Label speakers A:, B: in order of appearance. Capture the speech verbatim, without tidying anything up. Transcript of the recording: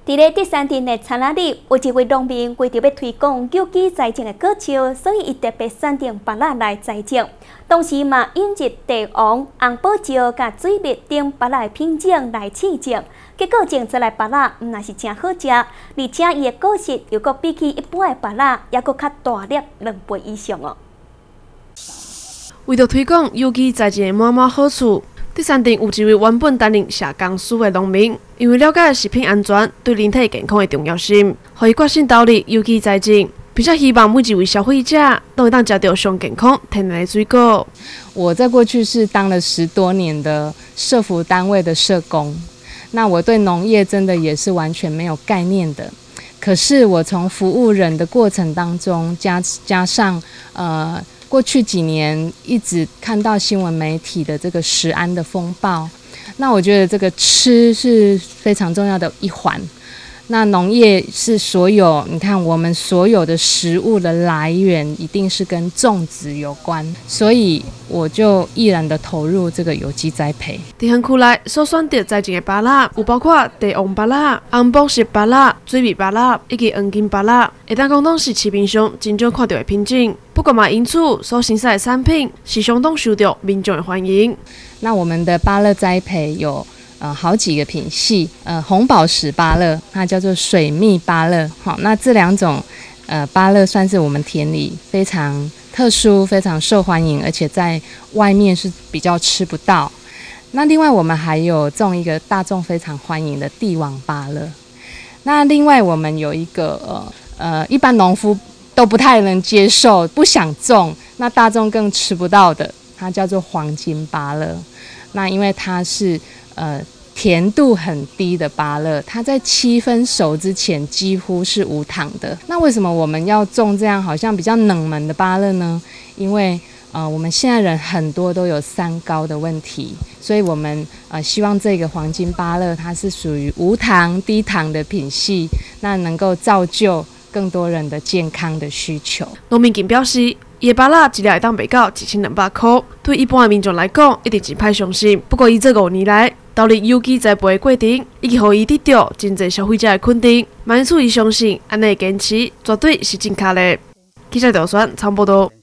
A: 伫咧第三天的参仔日，有一位农民为着要推广有机栽种的果树，所以伊特别选定芭乐来栽种。同时嘛，引入帝王、红宝石、甲水蜜等芭乐的品种来试种。结果种出来芭乐毋但是真好食，而且伊的果实又阁比起一般的芭乐，也阁较大粒两倍以上哦。
B: 为着推广有机栽种的满满好处。第三点，有一位原本担任社工署的农民，因为了解食品安全对人体健康的重要性，所以决心投入有机栽种，并且希望每一位消费者都会当吃到上健康、天然的水果。
C: 我在过去是当了十多年的社福单位的社工，那我对农业真的也是完全没有概念的。可是我从服务人的过程当中，加加上呃。过去几年一直看到新闻媒体的这个食安的风暴，那我觉得这个吃是非常重要的一环。那农业是所有，你看我们所有的食物的来源一定是跟种植有关，所以我就毅然的投入这个有机栽培。
B: 伫园区内所选择栽种的芭乐，有包括帝王芭乐、红宝石芭乐、水蜜芭乐以及黄金芭乐，会当讲拢是市面上真少看到的品种。不过嘛，因此所生产的产品是相当受到民众的欢迎。
C: 那我们的芭乐栽培有。呃，好几个品系，呃，红宝石芭乐，它叫做水蜜芭乐，好，那这两种呃芭乐算是我们田里非常特殊、非常受欢迎，而且在外面是比较吃不到。那另外我们还有种一个大众非常欢迎的帝王芭乐。那另外我们有一个呃呃，一般农夫都不太能接受、不想种，那大众更吃不到的，它叫做黄金芭乐。那因为它是呃甜度很低的芭乐，它在七分熟之前几乎是无糖的。那为什么我们要种这样好像比较冷门的芭乐呢？因为呃我们现在人很多都有三高的问题，所以我们呃希望这个黄金芭乐它是属于无糖低糖的品系，那能够造就更多人的健康的需求。
B: 农民更表示，伊的芭乐一粒会当卖到一千两百块，对一般的民众来讲，一定是歹相信。不过，伊这五年来投入有机栽培的过程，已经让伊得到真侪消费者的肯定。因此，伊相信安尼坚持绝对是正确的。记者调选参报道。